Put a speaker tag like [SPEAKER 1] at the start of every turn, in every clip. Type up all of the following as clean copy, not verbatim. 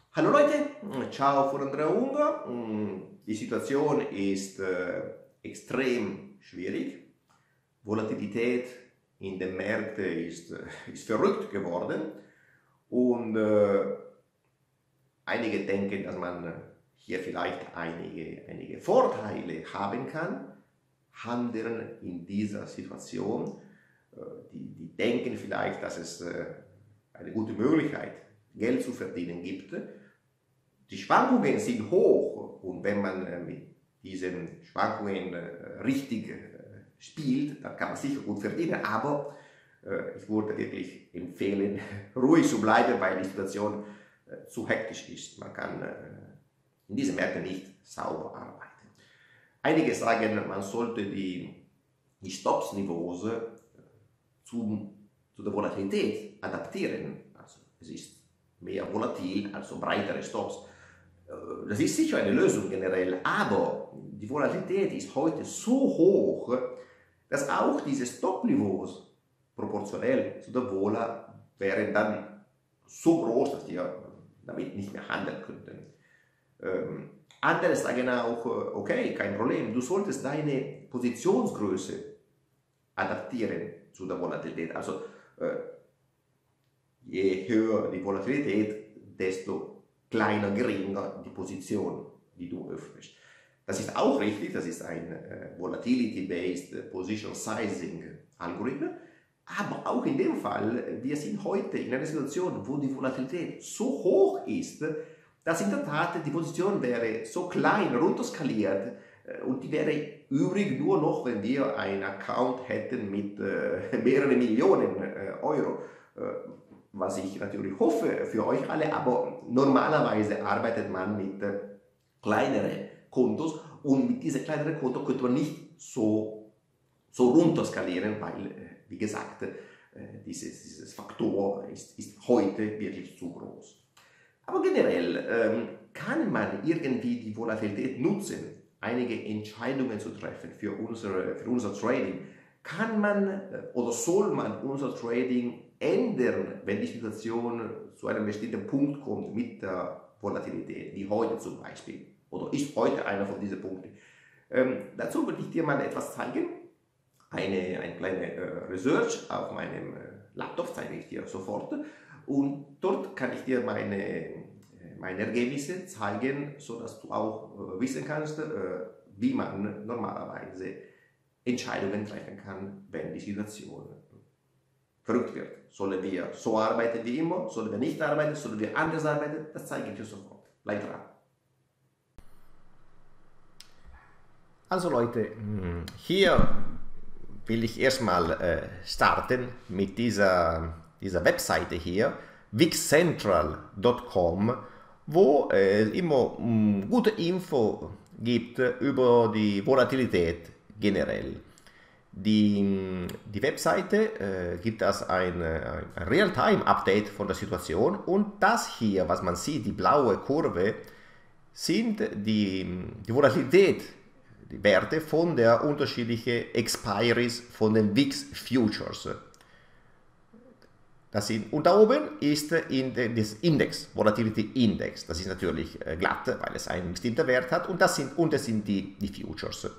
[SPEAKER 1] Hallo Leute, ciao von Andrea Unger. Die Situation ist extrem schwierig. Volatilität in den Märkten ist verrückt geworden und einige denken, dass man hier vielleicht einige Vorteile haben kann, handeln in dieser Situation. Die denken vielleicht, dass es eine gute Möglichkeit Geld zu verdienen gibt. Die Schwankungen sind hoch und wenn man mit diesen Schwankungen richtig spielt, dann kann man sicher gut verdienen, aber ich würde wirklich empfehlen, ruhig zu bleiben, weil die Situation zu hektisch ist. Man kann in diesen Märkten nicht sauber arbeiten. Einige sagen, man sollte die Stops-Niveaus zu der Volatilität adaptieren. Also es ist mehr volatil, also breitere Stops. Das ist sicher eine Lösung generell, aber die Volatilität ist heute so hoch, dass auch diese Stop-Niveaus proportionell zu der Vola wären dann so groß, dass wir damit nicht mehr handeln könnten. Andere sagen auch, okay, kein Problem, du solltest deine Positionsgröße adaptieren zu der Volatilität. Also je höher die Volatilität, desto kleiner, geringer die Position, die du öffnest. Das ist auch richtig, das ist ein Volatility-Based Position Sizing Algorithmen, aber auch in dem Fall, wir sind heute in einer Situation, wo die Volatilität so hoch ist, dass in der Tat die Position wäre so klein, runterskaliert und die wäre übrig nur noch, wenn wir einen Account hätten mit mehreren Millionen Euro. Was ich natürlich hoffe für euch alle, aber normalerweise arbeitet man mit kleineren Kontos und mit diesen kleineren Kontos könnte man nicht so runterskalieren, weil, wie gesagt, dieses Faktor ist heute wirklich zu groß. Aber generell kann man irgendwie die Volatilität nutzen, einige Entscheidungen zu treffen für unser Trading. Kann man oder soll man unser Trading ändern, wenn die Situation zu einem bestimmten Punkt kommt mit der Volatilität, wie heute zum Beispiel, oder ist heute einer von diesen Punkten? Dazu würde ich dir mal etwas zeigen, eine kleine Research auf meinem Laptop zeige ich dir sofort und dort kann ich dir meine Ergebnisse zeigen, sodass du auch wissen kannst, wie man normalerweise Entscheidungen treffen kann, wenn die Situation verrückt wird. Sollen wir so arbeiten wie immer? Sollen wir nicht arbeiten? Sollen wir anders arbeiten? Das zeige ich dir sofort. Bleib dran.
[SPEAKER 2] Also Leute, hier will ich erstmal starten mit dieser Webseite hier, vixcentral.com, wo es immer gute Info gibt über die Volatilität generell. Die Webseite gibt das ein Real-Time-Update von der Situation und das hier, was man sieht, die blaue Kurve, sind die Volatilität, die Werte von der unterschiedlichen Expiries von den VIX Futures. Und da oben ist das Index, Volatility Index. Das ist natürlich glatt, weil es einen bestimmten Das sind die Futures.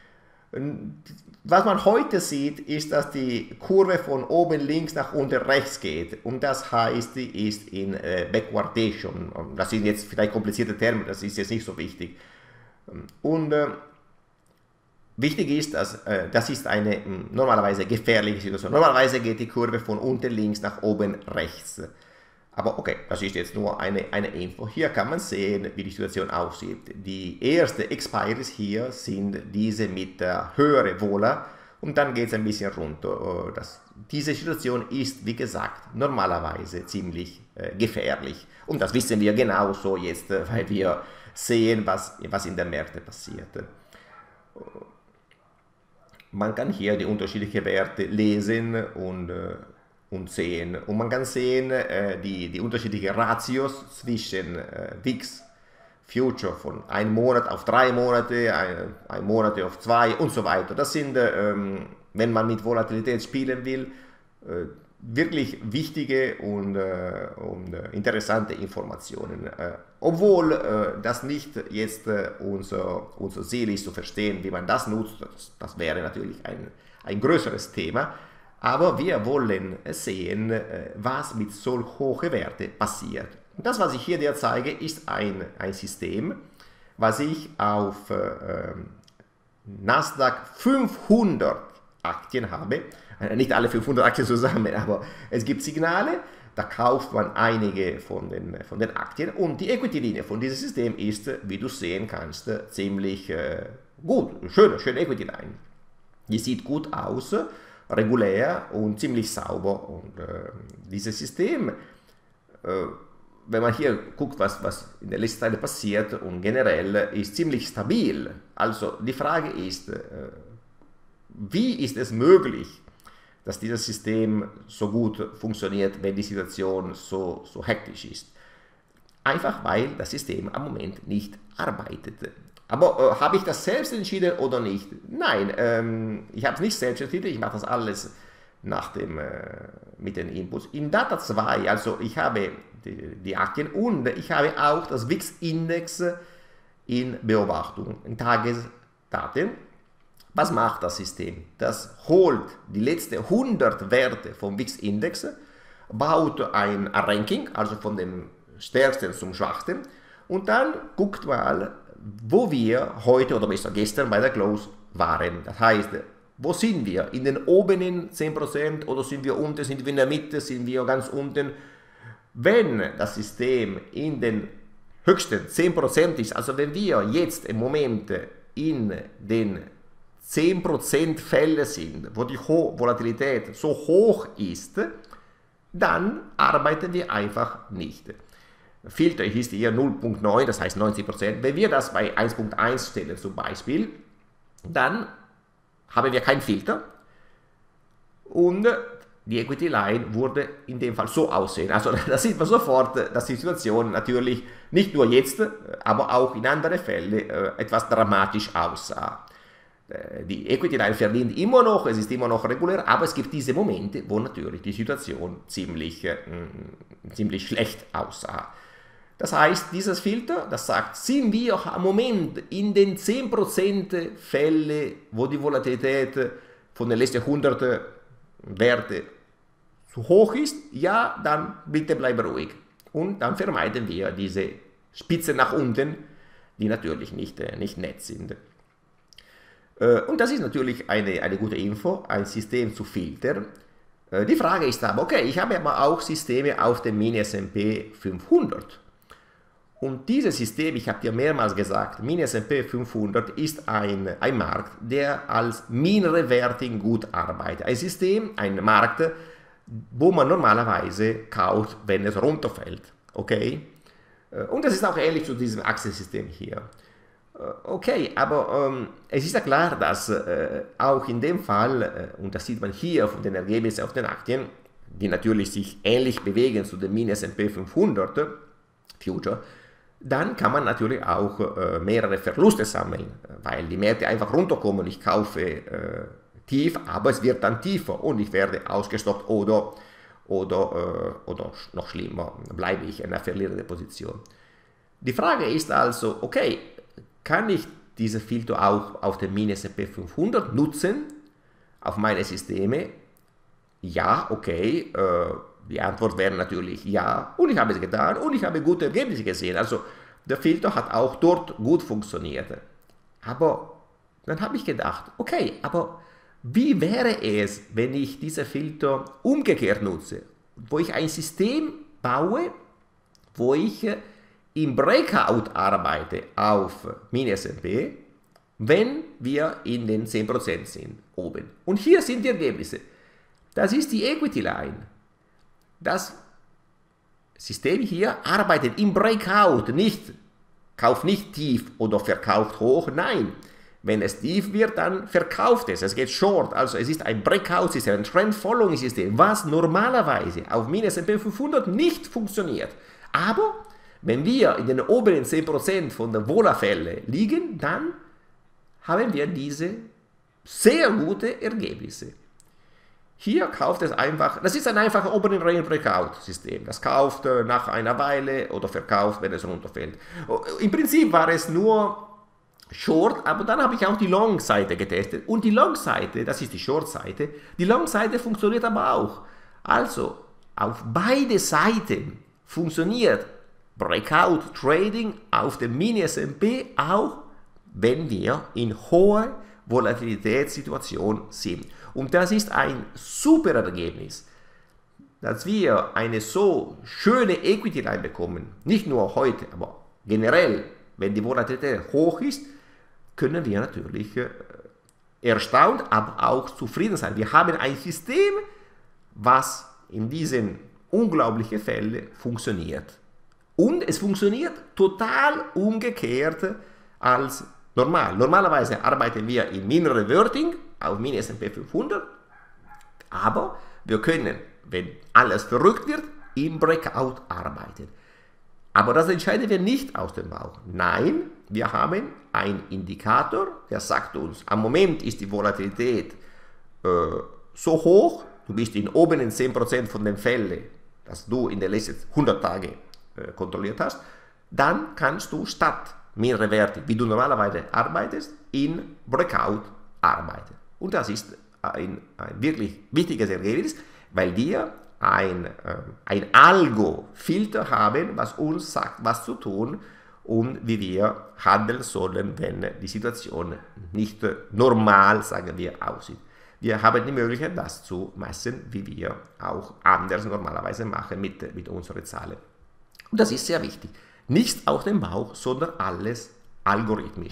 [SPEAKER 2] Was man heute sieht, ist, dass die Kurve von oben links nach unten rechts geht und das heißt, die ist in Backwardation. Das sind jetzt vielleicht komplizierte Terme, das ist jetzt nicht so wichtig. Und wichtig ist, dass das ist eine normalerweise gefährliche Situation. Normalerweise geht die Kurve von unten links nach oben rechts. Aber okay, das ist jetzt nur eine Info. Hier kann man sehen, wie die Situation aussieht. Die ersten Expiries hier sind diese mit der höheren Vola und dann geht es ein bisschen runter. Diese Situation ist, wie gesagt, normalerweise ziemlich gefährlich. Und das wissen wir genauso jetzt, weil wir sehen, was in den Märkten passiert. Man kann hier die unterschiedlichen Werte lesen und sehen. Und man kann sehen die unterschiedlichen Ratios zwischen VIX Future von 1 Monat auf 3 Monate, 1 Monat auf 2 und so weiter. Das sind, wenn man mit Volatilität spielen will, wirklich wichtige und interessante Informationen. Obwohl das nicht jetzt unser Ziel ist zu verstehen, wie man das nutzt, das wäre natürlich ein größeres Thema, aber wir wollen sehen, was mit solch hohen Werten passiert. Und das, was ich hier dir zeige, ist ein System, was ich auf Nasdaq 500 Aktien habe. Nicht alle 500 Aktien zusammen, aber es gibt Signale, da kauft man einige von den Aktien und die Equity-Linie von diesem System ist, wie du sehen kannst, ziemlich gut, schöne Equity-Line. Die sieht gut aus, regulär und ziemlich sauber und dieses System, wenn man hier guckt, was in der letzten Zeit passiert und generell ist ziemlich stabil. Also die Frage ist, wie ist es möglich, dass dieses System so gut funktioniert, wenn die Situation so hektisch ist? Einfach weil das System am Moment nicht arbeitet. Aber habe ich das selbst entschieden oder nicht? Nein, ich habe es nicht selbst entschieden, ich mache das alles mit den Inputs. In Data 2, also ich habe die Aktien und ich habe auch das WIX-Index in Beobachtung, in Tagesdaten. Was macht das System? Das holt die letzten 100 Werte vom WIX-Index, baut ein Ranking, also von dem stärksten zum schwachsten, und dann guckt mal, wo wir heute oder besser gestern bei der Close waren. Das heißt, wo sind wir? In den oberen 10% oder sind wir unten, sind wir in der Mitte, sind wir ganz unten? Wenn das System in den höchsten 10% ist, also wenn wir jetzt im Moment in den 10% Fälle sind, wo die Volatilität so hoch ist, dann arbeiten wir einfach nicht. Filter ist hier 0,9, das heißt 90%. Wenn wir das bei 1,1 stellen zum Beispiel, dann haben wir keinen Filter und die Equity Line würde in dem Fall so aussehen. Also da sieht man sofort, dass die Situation natürlich nicht nur jetzt, aber auch in anderen Fällen etwas dramatisch aussah. Die Equity Line verdient immer noch, es ist immer noch regulär, aber es gibt diese Momente, wo natürlich die Situation ziemlich schlecht aussah. Das heißt, dieses Filter, das sagt, sind wir am Moment in den 10% Fälle, wo die Volatilität von den letzten 100 Werte zu hoch ist, ja, dann bitte bleibe ruhig. Und dann vermeiden wir diese Spitzen nach unten, die natürlich nicht nett sind. Und das ist natürlich eine gute Info, ein System zu filtern. Die Frage ist aber, okay, ich habe aber auch Systeme auf dem Mini-S&P 500. Und dieses System, ich habe dir mehrmals gesagt, Mini-S&P 500 ist ein Markt, der als Mean Reverting gut arbeitet. Ein System, ein Markt, wo man normalerweise kauft, wenn es runterfällt. Okay? Und das ist auch ähnlich zu diesem Aktiensystem hier. Okay, aber es ist ja klar, dass auch in dem Fall, und das sieht man hier von den Ergebnissen auf den Aktien, die natürlich sich ähnlich bewegen zu dem Mini-S&P 500 Future, dann kann man natürlich auch mehrere Verluste sammeln, weil die Märkte einfach runterkommen. Ich kaufe tief, aber es wird dann tiefer und ich werde ausgestoppt oder noch schlimmer, bleibe ich in einer verlierenden Position. Die Frage ist also, okay, kann ich diese Filter auch auf dem Mini-S&P 500 nutzen, auf meine Systeme? Ja, okay, die Antwort wäre natürlich ja, und ich habe es getan und ich habe gute Ergebnisse gesehen. Also der Filter hat auch dort gut funktioniert. Aber dann habe ich gedacht, okay, aber wie wäre es, wenn ich diese Filter umgekehrt nutze, wo ich ein System baue, wo ich im Breakout arbeite auf Mini-S&P, wenn wir in den 10% sind, oben. Und hier sind die Ergebnisse. Das ist die Equity Line. Das System hier arbeitet im Breakout, kauft nicht tief oder verkauft hoch, nein. Wenn es tief wird, dann verkauft es geht short, also es ist ein Breakout-System, ein Trend-Following-System, was normalerweise auf Mini-S&P 500 nicht funktioniert. Aber wenn wir in den oberen 10% von der Vola-Fälle liegen, dann haben wir diese sehr gute Ergebnisse. Hier kauft es einfach, das ist ein einfaches Opening Range Breakout System. Das kauft nach einer Weile oder verkauft, wenn es runterfällt. Im Prinzip war es nur Short, aber dann habe ich auch die Long-Seite getestet. Und die Long-Seite, das ist die Short-Seite, die Long-Seite funktioniert aber auch. Also, auf beide Seiten funktioniert Breakout Trading auf dem Mini-S&P auch, wenn wir in hoher Volatilitätssituation sind. Und das ist ein super Ergebnis, dass wir eine so schöne Equity reinbekommen, nicht nur heute, aber generell, wenn die Volatilität hoch ist, können wir natürlich erstaunt, aber auch zufrieden sein. Wir haben ein System, was in diesen unglaublichen Fällen funktioniert. Und es funktioniert total umgekehrt als normal. Normalerweise arbeiten wir im Mean Reverting auf Mini S&P 500, aber wir können, wenn alles verrückt wird, im Breakout arbeiten. Aber das entscheiden wir nicht aus dem Bauch. Nein, wir haben einen Indikator, der sagt uns, am Moment ist die Volatilität so hoch, du bist in oben in 10% von den Fällen, dass du in den letzten 100 Tagen kontrolliert hast, dann kannst du statt mehrere Werte, wie du normalerweise arbeitest, in Breakout arbeiten. Und das ist ein wirklich wichtiges Ergebnis, weil wir ein Algo-Filter haben, was uns sagt, was zu tun und wie wir handeln sollen, wenn die Situation nicht normal, sagen wir, aussieht. Wir haben die Möglichkeit, das zu messen, wie wir auch anders normalerweise machen mit unseren Zahlen. Und das ist sehr wichtig. Nicht aus dem Bauch, sondern alles algorithmisch.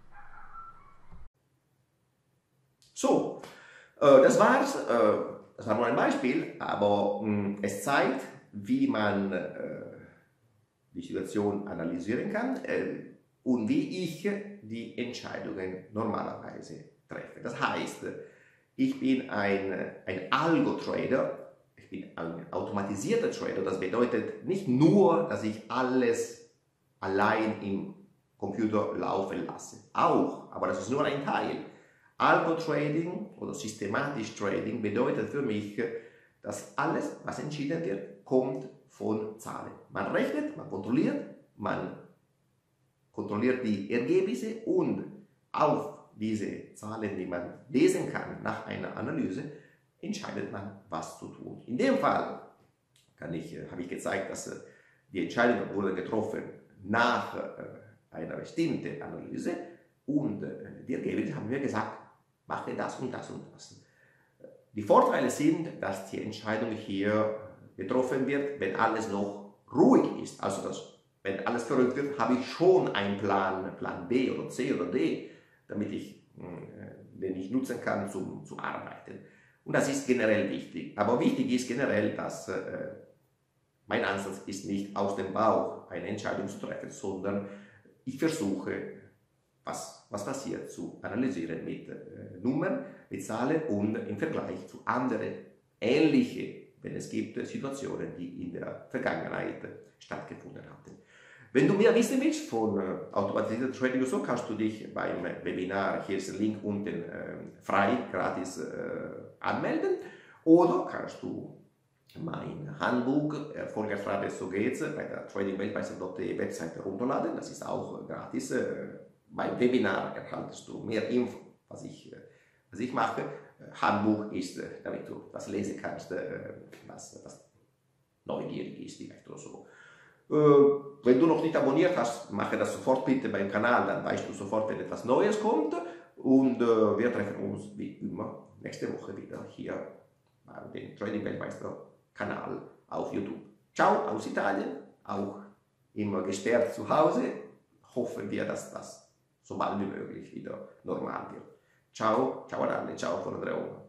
[SPEAKER 1] So, das war's. Das war nur ein Beispiel, aber es zeigt, wie man die Situation analysieren kann und wie ich die Entscheidungen normalerweise treffe. Das heißt, ich bin ein Algo-Trader, ich bin ein automatisierter Trader. Das bedeutet nicht nur, dass ich alles allein im Computer laufen lasse. Auch, aber das ist nur ein Teil. Algo-Trading oder systematisch Trading bedeutet für mich, dass alles, was entschieden wird, kommt von Zahlen. Man rechnet, man kontrolliert die Ergebnisse und auf diese Zahlen, die man lesen kann nach einer Analyse, entscheidet man, was zu tun. In dem Fall habe ich gezeigt, dass die Entscheidungen wurden getroffen nach einer bestimmten Analyse und die Ergebnisse haben mir gesagt, mache das und das und das. Die Vorteile sind, dass die Entscheidung hier getroffen wird, wenn alles noch ruhig ist. Also wenn alles verrückt wird, habe ich schon einen Plan B oder C oder D, damit den ich nutzen kann zu arbeiten. Und das ist generell wichtig. Aber wichtig ist generell, dass mein Ansatz ist nicht aus dem Bauch eine Entscheidung zu treffen, sondern ich versuche, was passiert, zu analysieren mit Nummern, mit Zahlen und im Vergleich zu anderen ähnlichen, wenn es gibt, Situationen, die in der Vergangenheit stattgefunden hatten. Wenn du mehr wissen willst von automatisiertem Trading oder so, kannst du dich beim Webinar, hier ist der Link unten, frei, gratis anmelden, oder kannst du mein Handbuch Erfolgreich so geht's bei der tradingweltmeister.de Webseite runterladen. Das ist auch gratis. Beim Webinar erhaltest du mehr Info, was ich mache. Handbuch ist, damit du was lesen kannst, was neugierig ist vielleicht oder so. Wenn du noch nicht abonniert hast, mache das sofort bitte beim Kanal, dann weißt du sofort, wenn etwas Neues kommt. Und wir treffen uns wie immer nächste Woche wieder hier bei dem Trading Weltmeister Kanal auf YouTube. Ciao aus Italien, auch immer gesperrt zu Hause. Hoffen wir, dass das so bald wie möglich wieder normal wird. Ciao, ciao an alle, ciao von Andrea.